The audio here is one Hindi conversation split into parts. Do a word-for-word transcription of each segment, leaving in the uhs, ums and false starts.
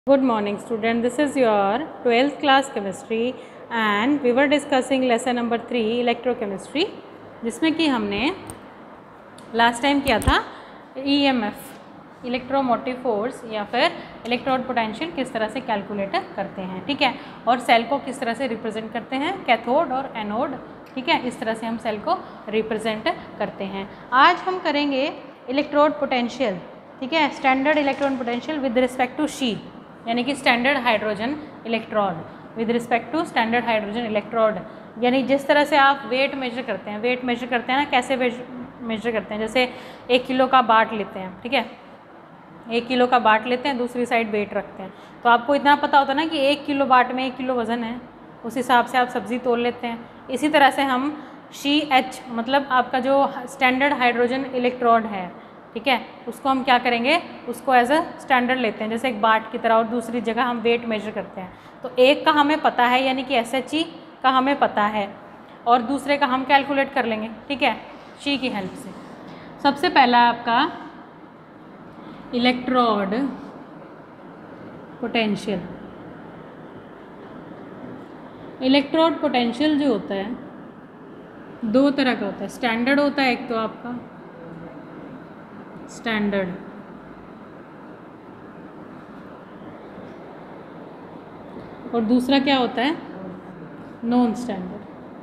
Good morning student, this is your twelfth class chemistry and we were discussing lesson number three electrochemistry, जिसमें कि हमने लास्ट टाइम किया था E M F electromotive force या फिर इलेक्ट्रोड पोटेंशियल किस तरह से कैलकुलेट करते हैं, ठीक है, और सेल को किस तरह से रिप्रेजेंट करते हैं, कैथोड और एनोड, ठीक है, इस तरह से हम सेल को रिप्रेजेंट करते हैं। आज हम करेंगे इलेक्ट्रोड पोटेंशियल, ठीक है, standard electron potential with respect to SHE, यानी कि standard hydrogen electrode with respect to standard hydrogen electrode, यानी जिस तरह से आप वेट मेजर करते हैं, वेट मेजर करते हैं ना, कैसे मेजर करते हैं, जैसे एक किलो का बाट लेते हैं, ठीक है, एक किलो का बाट लेते हैं, दूसरी साइड वेट रखते हैं, तो आपको इतना पता होता है ना कि एक किलो बाट में एक किलो वज़न है, उस हिसाब से आप सब्ज़ी तोल लेते हैं। इसी तरह से हम शी एच मतलब आपका जो स्टैंडर्ड हाइड्रोजन इलेक्ट्रोड है, ठीक है, उसको हम क्या करेंगे, उसको एज अ स्टैंडर्ड लेते हैं, जैसे एक बाट की तरह, और दूसरी जगह हम वेट मेजर करते हैं। तो एक का हमें पता है, यानी कि एस एच ई का हमें पता है, और दूसरे का हम कैलकुलेट कर लेंगे, ठीक है, शी की हेल्प से। सबसे पहला आपका इलेक्ट्रोड पोटेंशियल। इलेक्ट्रोड पोटेंशियल जो होता है दो तरह का होता है, स्टैंडर्ड होता है एक तो आपका स्टैंडर्ड, और दूसरा क्या होता है, नॉन स्टैंडर्ड।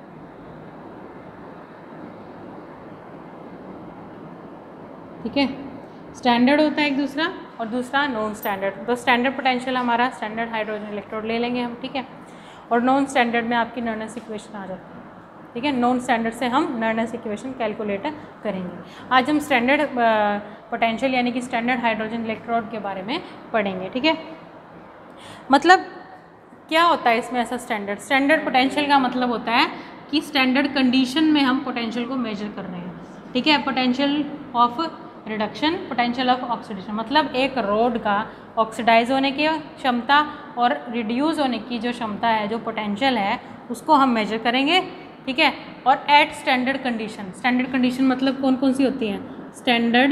ठीक है, स्टैंडर्ड होता है एक दूसरा और दूसरा नॉन स्टैंडर्ड। तो स्टैंडर्ड पोटेंशियल हमारा स्टैंडर्ड हाइड्रोजन इलेक्ट्रोड ले लेंगे हम, ठीक है, और नॉन स्टैंडर्ड में आपकी नर्नस इक्वेशन आ जाती है, ठीक है, नॉन स्टैंडर्ड से हम नर्नस इक्वेशन कैलकुलेट करेंगे। आज हम स्टैंडर्ड पोटेंशियल यानी कि स्टैंडर्ड हाइड्रोजन इलेक्ट्रोड के बारे में पढ़ेंगे, ठीक है। मतलब क्या होता है इसमें ऐसा स्टैंडर्ड स्टैंडर्ड पोटेंशियल का मतलब होता है कि स्टैंडर्ड कंडीशन में हम पोटेंशियल को मेजर कर रहे हैं, ठीक है। Potential of reduction, potential of oxidation, मतलब एक रोड का ऑक्सीडाइज होने की क्षमता और रिड्यूस होने की जो क्षमता है, जो पोटेंशियल है, उसको हम मेजर करेंगे, ठीक है। और at standard condition, standard condition मतलब कौन कौन सी होती हैं, standard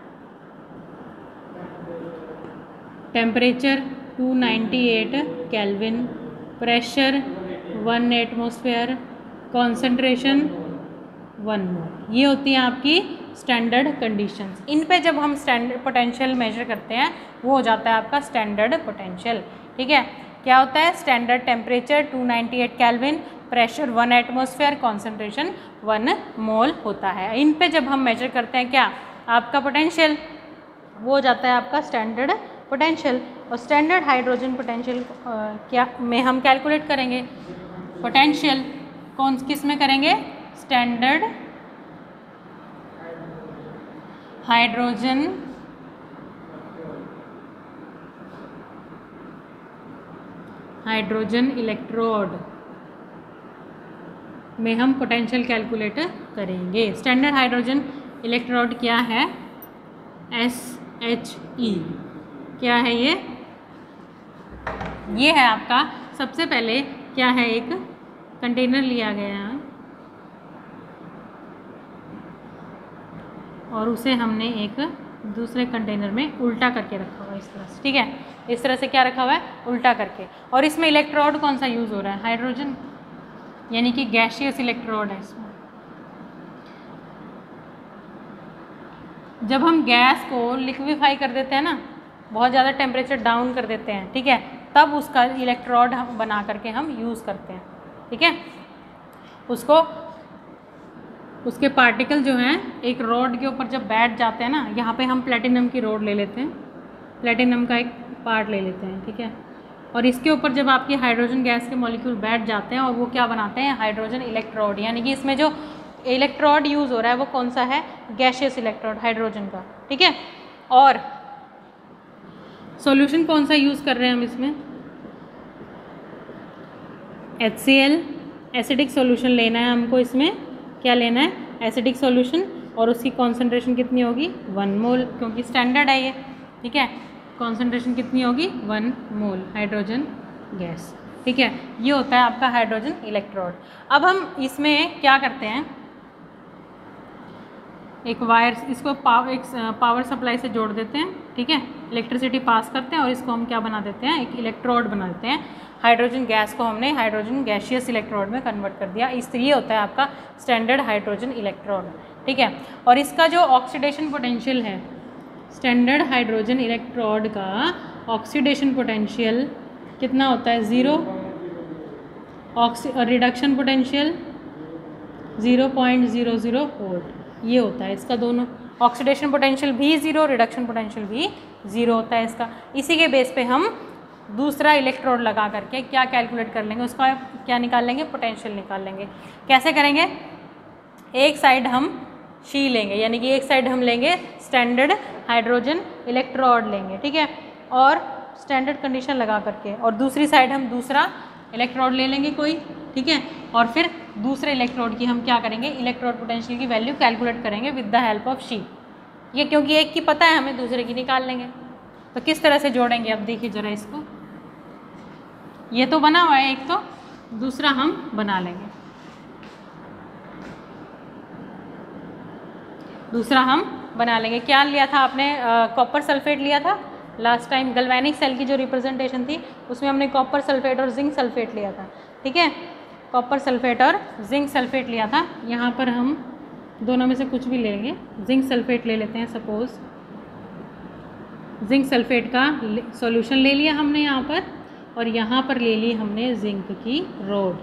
temperature two ninety eight kelvin, pressure one atmosphere, concentration one mole, ये होती हैं आपकी स्टैंडर्ड कंडीशंस। इन पे जब हम स्टैंडर्ड पोटेंशियल मेजर करते हैं वो हो जाता है आपका स्टैंडर्ड पोटेंशियल, ठीक है। क्या होता है, standard temperature two ninety eight kelvin, pressure one atmosphere, concentration one mole होता है। इन पे जब हम मेजर करते हैं क्या, आपका पोटेंशियल, वो हो जाता है आपका स्टैंडर्ड पोटेंशियल। और स्टैंडर्ड हाइड्रोजन पोटेंशियल क्या में हम कैलकुलेट करेंगे पोटेंशियल, कौन किस में करेंगे, स्टैंडर्ड हाइड्रोजन हाइड्रोजन इलेक्ट्रोड में हम पोटेंशियल कैलकुलेट करेंगे। स्टैंडर्ड हाइड्रोजन इलेक्ट्रोड क्या है, एस एच ई, क्या है ये ये है आपका, सबसे पहले क्या है, एक कंटेनर लिया गया है और उसे हमने एक दूसरे कंटेनर में उल्टा करके रखा हुआ है, इस तरह से, ठीक है, इस तरह से क्या रखा हुआ है, उल्टा करके। और इसमें इलेक्ट्रोड कौन सा यूज़ हो रहा है, हाइड्रोजन, यानी कि गैसियस इलेक्ट्रोड है इसमें। जब हम गैस को लिक्विफाई कर देते हैं ना, बहुत ज़्यादा टेम्परेचर डाउन कर देते हैं, ठीक है, तब उसका इलेक्ट्रोड बना करके हम यूज़ करते हैं, ठीक है। उसको उसके पार्टिकल जो हैं एक रोड के ऊपर जब बैठ जाते हैं ना, यहाँ पे हम प्लेटिनम की रोड ले लेते हैं, प्लेटिनम का एक पार्ट ले लेते हैं, ठीक है, और इसके ऊपर जब आपके हाइड्रोजन गैस के मॉलिक्यूल बैठ जाते हैं और वो क्या बनाते हैं, हाइड्रोजन इलेक्ट्रोड, यानी कि इसमें जो इलेक्ट्रोड यूज़ हो रहा है वो कौन सा है, गैसियस इलेक्ट्रोड हाइड्रोजन का, ठीक है। और सॉल्यूशन कौन सा यूज़ कर रहे हैं हम इसमें, H C L, acidic solution लेना है हमको, इसमें क्या लेना है, एसिडिक सॉल्यूशन, और उसकी कॉन्सेंट्रेशन कितनी होगी, वन मोल, क्योंकि स्टैंडर्ड है ये, ठीक है, कॉन्सेंट्रेशन कितनी होगी, वन मोल हाइड्रोजन गैस, ठीक है। ये होता है आपका हाइड्रोजन इलेक्ट्रोड। अब हम इसमें क्या करते हैं, एक वायर, इसको पावर एक पावर सप्लाई से जोड़ देते हैं, ठीक है, इलेक्ट्रिसिटी पास करते हैं और इसको हम क्या बना देते हैं, एक इलेक्ट्रोड बना देते हैं। हाइड्रोजन गैस को हमने हाइड्रोजन गैसियस इलेक्ट्रोड में कन्वर्ट कर दिया। इस ये होता है आपका स्टैंडर्ड हाइड्रोजन इलेक्ट्रोड, ठीक है। और इसका जो ऑक्सीडेशन पोटेंशियल है, स्टैंडर्ड हाइड्रोजन इलेक्ट्रोड का ऑक्सीडेशन पोटेंशियल कितना होता है, ज़ीरो, ऑक्सी और reduction potential zero point zero zero volt, ये होता है इसका दोनों। ऑक्सीडेशन पोटेंशियल भी ज़ीरो, रिडक्शन पोटेंशियल भी ज़ीरो होता है इसका। इसी के बेस पे हम दूसरा इलेक्ट्रोड लगा करके क्या कैलकुलेट कर लेंगे, उसका क्या निकाल लेंगे, पोटेंशियल निकाल लेंगे। कैसे करेंगे, एक साइड हम शी लेंगे, यानी कि एक साइड हम लेंगे स्टैंडर्ड हाइड्रोजन इलेक्ट्रोड लेंगे, ठीक है, और स्टैंडर्ड कंडीशन लगा करके, और दूसरी साइड हम दूसरा इलेक्ट्रोड ले लेंगे कोई, ठीक है, और फिर दूसरे इलेक्ट्रोड की हम क्या करेंगे, इलेक्ट्रोड पोटेंशियल की वैल्यू कैलकुलेट करेंगे with the help of SHE. ये क्योंकि एक की पता है हमें, दूसरे की निकाल लेंगे। तो किस तरह से जोड़ेंगे, अब देखिए ज़रा इसको, ये तो बना हुआ है एक, तो दूसरा हम बना लेंगे, दूसरा हम बना लेंगे। क्या लिया था आपने, कॉपर सल्फेट लिया था लास्ट टाइम, गैल्वेनिक सेल की जो रिप्रेजेंटेशन थी उसमें हमने कॉपर सल्फेट और जिंक सल्फेट लिया था, ठीक है, कॉपर सल्फेट और जिंक सल्फेट लिया था। यहाँ पर हम दोनों में से कुछ भी लेंगे, जिंक सल्फेट ले लेते हैं सपोज, जिंक सल्फेट का सॉल्यूशन ले लिया हमने यहाँ पर, और यहाँ पर ले ली हमने जिंक की रोड,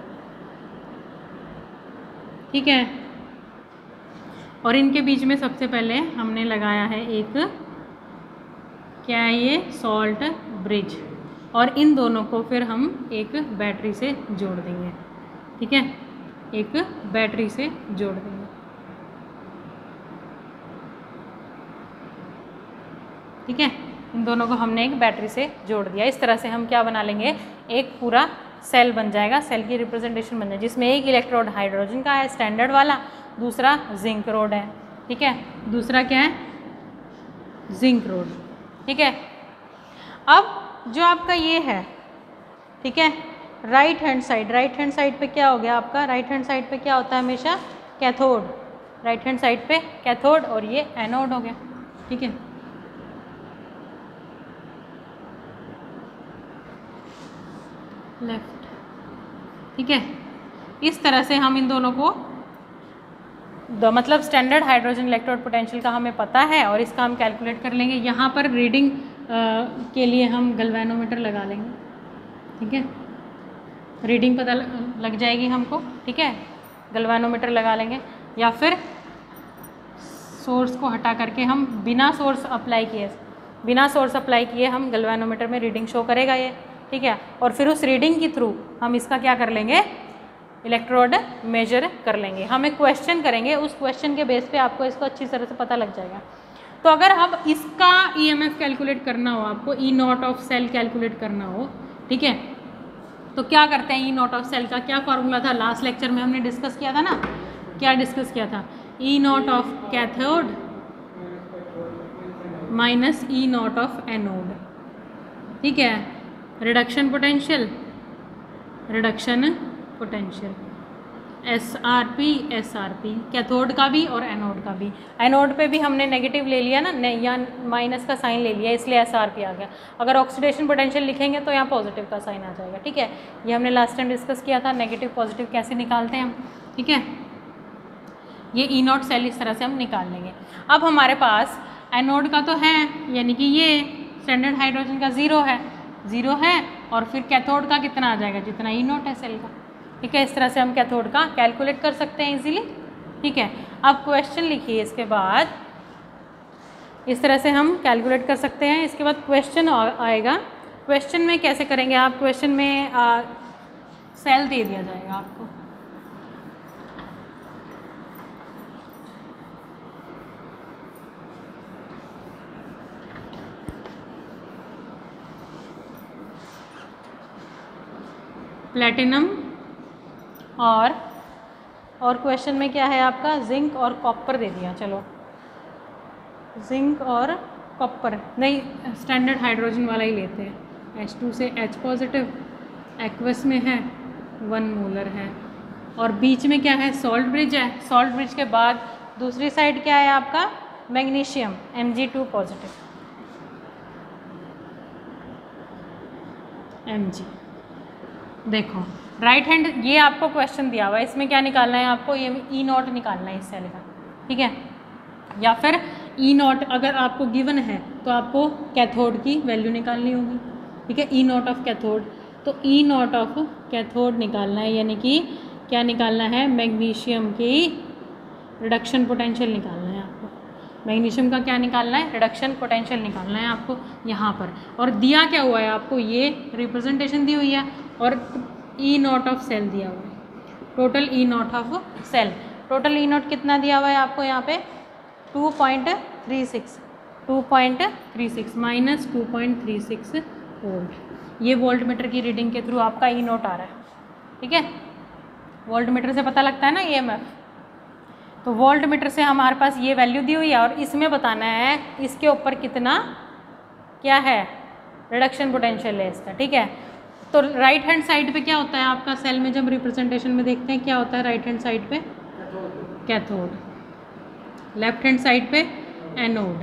ठीक है, और इनके बीच में सबसे पहले हमने लगाया है एक, क्या है ये, सॉल्ट ब्रिज, और इन दोनों को फिर हम एक बैटरी से जोड़ देंगे, ठीक है, एक बैटरी से जोड़ देंगे, ठीक है, इन दोनों को हमने एक बैटरी से जोड़ दिया। इस तरह से हम क्या बना लेंगे, एक पूरा सेल बन जाएगा, सेल की रिप्रेजेंटेशन बन जाए, जिसमें एक इलेक्ट्रोड हाइड्रोजन का है स्टैंडर्ड वाला, दूसरा जिंक रोड है, ठीक है, दूसरा क्या है, जिंक रोड, ठीक है। अब जो आपका ये है, ठीक है, right hand side, right hand side पे क्या हो गया आपका, राइट हैंड साइड पे क्या होता है हमेशा, कैथोड, राइट हैंड साइड पे कैथोड, और ये एनोड हो गया, ठीक है। लेफ्ट, ठीक है, इस तरह से हम इन दोनों को द मतलब स्टैंडर्ड हाइड्रोजन इलेक्ट्रोड पोटेंशियल का हमें पता है, और इसका हम कैलकुलेट कर लेंगे। यहाँ पर रीडिंग के लिए हम गैल्वेनोमीटर लगा लेंगे, ठीक है, रीडिंग पता लग जाएगी हमको, ठीक है, गैल्वेनोमीटर लगा लेंगे, या फिर सोर्स को हटा करके हम बिना सोर्स अप्लाई किए बिना सोर्स अप्लाई किए हम गैल्वेनोमीटर में रीडिंग शो करेगा ये, ठीक है, और फिर उस रीडिंग के थ्रू हम इसका क्या कर लेंगे, इलेक्ट्रोड मेजर कर लेंगे। हम एक क्वेश्चन करेंगे, उस क्वेश्चन के बेस पे आपको इसको अच्छी तरह से पता लग जाएगा। तो अगर अब इसका ईएमएफ कैलकुलेट करना हो, आपको E nought of cell calculate करना हो, ठीक है, तो क्या करते हैं, ई नॉट ऑफ सेल का क्या फॉर्मूला था, लास्ट लेक्चर में हमने डिस्कस किया था ना, क्या डिस्कस किया था, E nought of cathode minus E nought of anode, ठीक है, reduction potential, reduction potential, S R P S R P, cathode का भी और एनोड का भी। एनोड पे भी हमने नेगेटिव ले लिया ना, ने, या माइनस का साइन ले लिया, इसलिए एस आर पी आ गया। अगर ऑक्सीडेशन पोटेंशियल लिखेंगे तो यहाँ पॉजिटिव का साइन आ जाएगा, ठीक है, ये हमने लास्ट टाइम डिस्कस किया था, नेगेटिव पॉजिटिव कैसे निकालते हैं हम, ठीक है, ये ई नॉट सेल इस तरह से हम निकाल लेंगे। अब हमारे पास एनोड का तो है, यानी कि ये स्टैंडर्ड हाइड्रोजन का ज़ीरो है, ज़ीरो है, और फिर कैथोड का कितना आ जाएगा, जितना ई नॉट है सेल का, ठीक है। इस तरह से हम कैथोड का कैलकुलेट कर सकते हैं इजीली, ठीक है। अब क्वेश्चन लिखिए, इसके बाद इस तरह से हम कैलकुलेट कर सकते हैं। इसके बाद क्वेश्चन आएगा, क्वेश्चन में कैसे करेंगे आप, क्वेश्चन में आ, सेल दे दिया जाएगा आपको, प्लेटिनम, और और क्वेश्चन में क्या है आपका, जिंक और कॉपर दे दिया, चलो जिंक और कॉपर नहीं, स्टैंडर्ड हाइड्रोजन वाला ही लेते हैं, एच टू से H पॉजिटिव, एक्वस में है वन मोलर है, और बीच में क्या है, सॉल्ट ब्रिज है, सॉल्ट ब्रिज के बाद दूसरी साइड क्या है आपका magnesium M G two positive, M G. देखो राइट हैंड, ये आपको क्वेश्चन दिया हुआ है, इसमें क्या निकालना है आपको, ये ई नॉट निकालना है इस सेल का, ठीक है। या फिर ई नॉट अगर आपको गिवन है तो आपको कैथोड की वैल्यू निकालनी होगी, ठीक है, ई नॉट ऑफ कैथोड। तो ई नॉट ऑफ कैथोड निकालना है, यानी कि क्या निकालना है, मैग्नीशियम की रिडक्शन पोटेंशियल निकालना है आपको। मैग्नीशियम का क्या निकालना है, रिडक्शन पोटेंशियल निकालना है आपको यहाँ पर। और दिया क्या हुआ है आपको, ये रिप्रेजेंटेशन दी हुई है और ई नॉट ऑफ सेल दिया हुआ है, total E nought of cell. Total E nought कितना दिया हुआ है आपको यहाँ पे, two point three six, two point three six minus two point three six volt. ये वोल्ट मीटर की रीडिंग के थ्रू आपका ई नॉट आ रहा है, ठीक है। वोल्ट मीटर से पता लगता है ना ई एम एफ, तो वोल्ट मीटर से हमारे पास ये वैल्यू दी हुई है और इसमें बताना है इसके ऊपर कितना क्या है, रिडक्शन पोटेंशियल है इसका, ठीक है। तो राइट हैंड साइड पे क्या होता है आपका, सेल में जब रिप्रेजेंटेशन में देखते हैं क्या होता है राइट हैंड साइड पे, कैथोड, लेफ्ट हैंड साइड पे एनोड,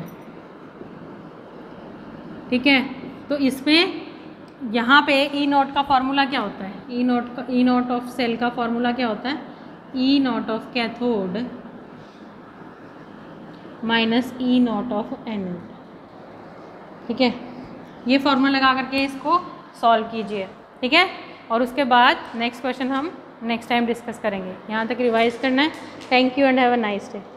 ठीक है। तो इसमें यहाँ पे ई नॉट का फॉर्मूला क्या होता है, ई नॉट का, ई नॉट ऑफ सेल का फॉर्मूला क्या होता है, E nought of cathode minus E nought of anode, ठीक है। ये फॉर्मूला लगा करके इसको सॉल्व कीजिए, ठीक है। और उसके बाद नेक्स्ट क्वेश्चन हम नेक्स्ट टाइम डिस्कस करेंगे। यहाँ तक रिवाइज करना है। Thank you and have a nice day.